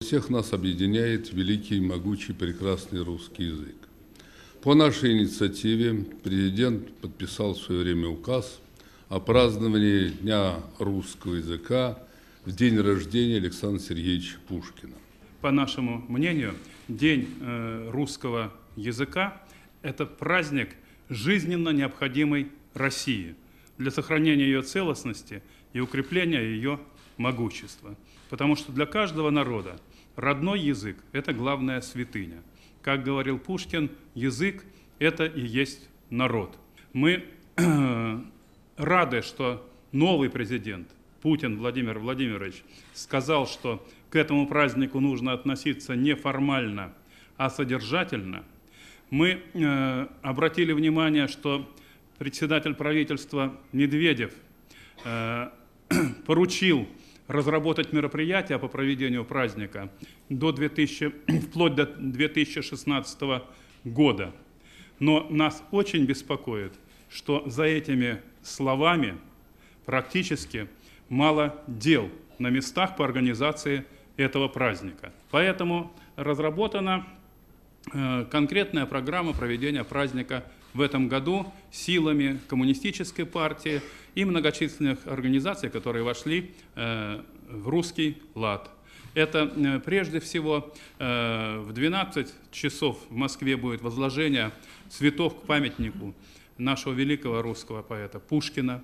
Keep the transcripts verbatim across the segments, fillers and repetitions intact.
Всех нас объединяет великий, могучий, прекрасный русский язык. По нашей инициативе президент подписал в свое время указ о праздновании Дня русского языка в день рождения Александра Сергеевича Пушкина. По нашему мнению, День э, русского языка – это праздник, жизненно необходимый России для сохранения ее целостности и укрепления ее могущества. Потому что для каждого народа родной язык – это главная святыня. Как говорил Пушкин, язык – это и есть народ. Мы э, рады, что новый президент Путин Владимир Владимирович сказал, что к этому празднику нужно относиться не формально, а содержательно. Мы э, обратили внимание, что председатель правительства Медведев э, поручил разработать мероприятия по проведению праздника до две тысячи, вплоть до две тысячи шестнадцатого года. Но нас очень беспокоит, что за этими словами практически мало дел на местах по организации этого праздника. Поэтому разработана э, конкретная программа проведения праздника в этом году силами Коммунистической партии и многочисленных организаций, которые вошли э, в русский лад. Это э, прежде всего э, в двенадцать часов в Москве будет возложение цветов к памятнику нашего великого русского поэта Пушкина.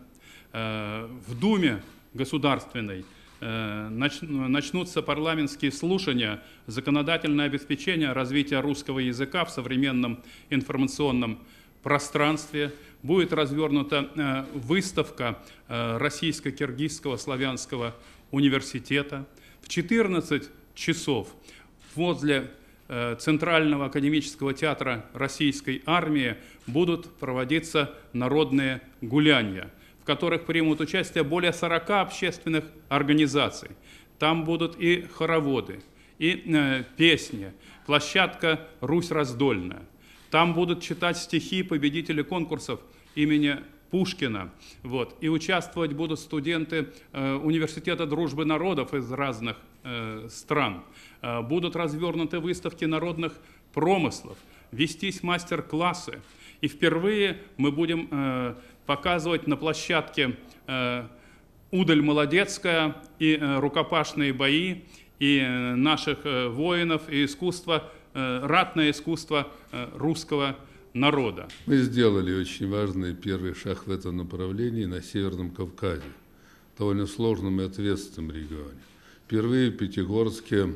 Э, в Думе государственной э, нач, начнутся парламентские слушания, законодательное обеспечение развития русского языка в современном информационном пространстве. Будет развернута э, выставка э, Российско-Киргизского славянского университета. В четырнадцать часов возле э, Центрального академического театра Российской армии будут проводиться народные гуляния, в которых примут участие более сорока общественных организаций. Там будут и хороводы, и э, песни, площадка «Русь раздольная». Там будут читать стихи победителей конкурсов имени Пушкина. Вот. И участвовать будут студенты э, Университета дружбы народов из разных э, стран. Э, будут развернуты выставки народных промыслов, вестись мастер-классы. И впервые мы будем э, показывать на площадке э, Удаль-Молодецкая и э, рукопашные бои, и э, наших э, воинов, и искусство, ратное искусство русского народа. Мы сделали очень важный первый шаг в этом направлении на Северном Кавказе, довольно сложном и ответственном регионе. Впервые в Пятигорске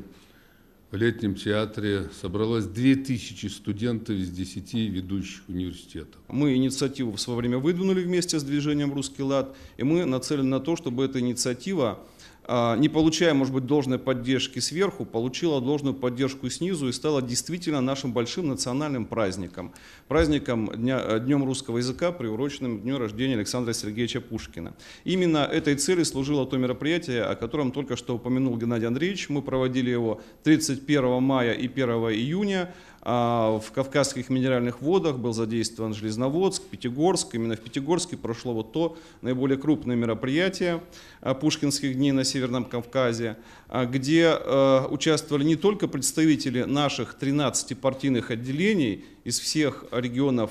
в летнем театре собралось две тысячи студентов из десяти ведущих университетов. Мы инициативу в свое время выдвинули вместе с движением «Русский лад», и мы нацелены на то, чтобы эта инициатива, не получая, может быть, должной поддержки сверху, получила должную поддержку снизу и стала действительно нашим большим национальным праздником. Праздником Дня, Днем русского языка, приуроченным к дню рождения Александра Сергеевича Пушкина. Именно этой цели служило то мероприятие, о котором только что упомянул Геннадий Андреевич. Мы проводили его тридцать первого мая и первого июня. В Кавказских минеральных водах был задействован Железноводск, Пятигорск. Именно в Пятигорске прошло вот то наиболее крупное мероприятие Пушкинских дней на Северном Кавказе, где участвовали не только представители наших тринадцати партийных отделений из всех регионов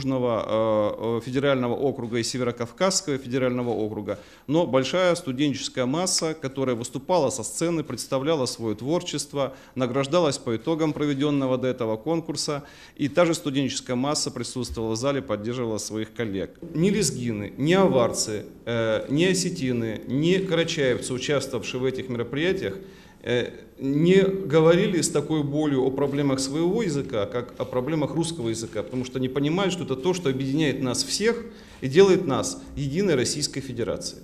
Южного федерального округа и Северокавказского федерального округа, но большая студенческая масса, которая выступала со сцены, представляла свое творчество, награждалась по итогам проведенного до этого конкурса, и та же студенческая масса присутствовала в зале, поддерживала своих коллег. Ни лезгины, ни аварцы, э, ни осетины, ни карачаевцы, участвовавшие в этих мероприятиях, э, не говорили с такой болью о проблемах своего языка, как о проблемах русского языка, потому что они понимают, что это то, что объединяет нас всех и делает нас единой Российской Федерацией.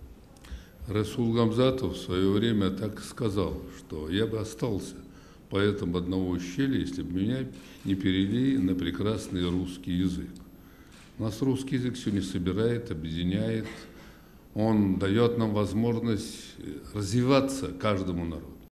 Расул Гамзатов в свое время так и сказал, что я бы остался поэтом одного ущелья, если бы меня не перевели на прекрасный русский язык. У нас русский язык сегодня собирает, объединяет, он дает нам возможность развиваться каждому народу.